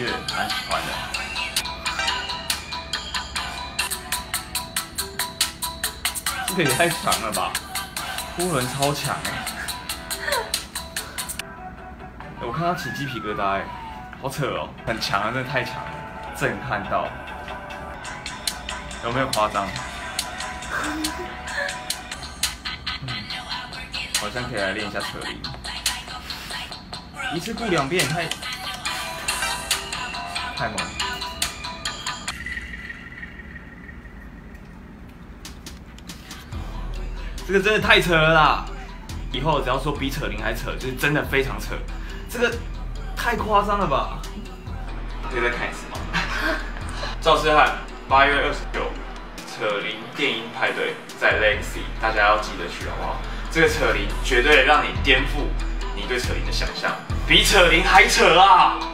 乐，蛮喜欢的。这个也太强了吧！波伦超强我看到起鸡皮疙瘩好扯哦，很强啊，真的太强了，震撼到，有没有夸张？好像可以来练一下扯铃，一次顾2遍也太猛。这个真的太扯了啦！以后只要说比扯铃还扯，就是真的非常扯。这个太夸张了吧？可以再看一次吗？赵诗翰8月29扯铃电音派对在 Legacy， 大家要记得去好不好？这个扯铃绝对让你颠覆你对扯铃的想象，比扯铃还扯啊！